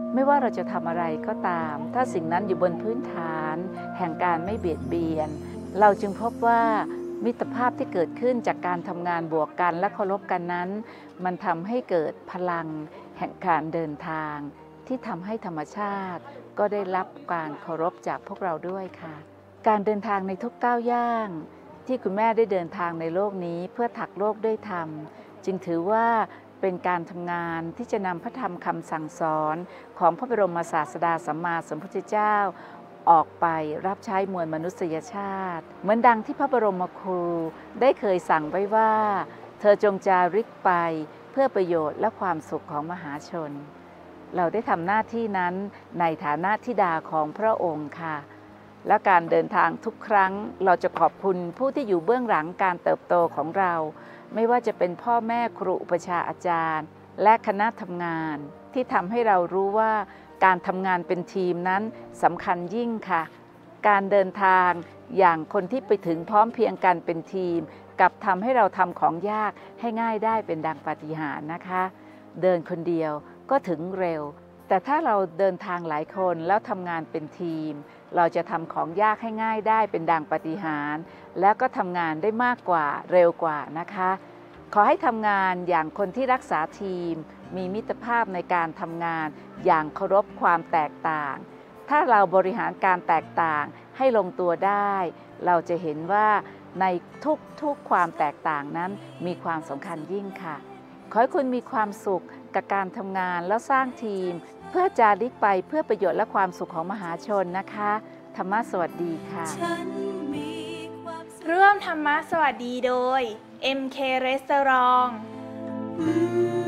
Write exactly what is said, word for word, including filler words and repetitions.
ไม่ว่าเราจะทำอะไรก็ตามถ้าสิ่งนั้นอยู่บนพื้นฐานแห่งการไม่เบียดเบียนเราจึงพบว่ามิตรภาพที่เกิดขึ้นจากการทำงานบวกกันและเคารพกันนั้นมันทำให้เกิดพลังแห่งการเดินทางที่ทำให้ธรรมชาติก็ได้รับการเคารพจากพวกเราด้วยค่ะการเดินทางในทุกก้าวย่างที่คุณแม่ได้เดินทางในโลกนี้เพื่อถักโลกด้วยธรรมจึงถือว่าเป็นการทำงานที่จะนำพระธรรมคำสั่งสอนของพระบรมศาสดาสัมมาสัมพุทธเจ้าออกไปรับใช้มวลมนุษยชาติเหมือนดังที่พระบรมครูได้เคยสั่งไว้ว่าเธอจงจาริกไปเพื่อประโยชน์และความสุขของมหาชนเราได้ทำหน้าที่นั้นในฐานะธิดาของพระองค์ค่ะและการเดินทางทุกครั้งเราจะขอบคุณผู้ที่อยู่เบื้องหลังการเติบโตของเราไม่ว่าจะเป็นพ่อแม่ครูอุปชาอาจารย์และคณะทำงานที่ทำให้เรารู้ว่าการทำงานเป็นทีมนั้นสำคัญยิ่งค่ะการเดินทางอย่างคนที่ไปถึงพร้อมเพรียงกันเป็นทีมกับทำให้เราทำของยากให้ง่ายได้เป็นดังปาฏิหาริย์นะคะเดินคนเดียวก็ถึงเร็วแต่ถ้าเราเดินทางหลายคนแล้วทำงานเป็นทีมเราจะทำของยากให้ง่ายได้เป็นดังปาฏิหาริย์แล้วก็ทำงานได้มากกว่าเร็วกว่านะคะขอให้ทำงานอย่างคนที่รักษาทีมมีมิตรภาพในการทำงานอย่างเคารพความแตกต่างถ้าเราบริหารการแตกต่างให้ลงตัวได้เราจะเห็นว่าในทุกๆความแตกต่างนั้นมีความสำคัญยิ่งค่ะขอให้คุณมีความสุขกับการทำงานแล้วสร้างทีมเพื่อจาริกไปเพื่อประโยชน์และความสุขของมหาชนนะคะธรรมะสวัสดีค่ะร่วมธรรมะสวัสดีโดย เอ็ม เค Restaurant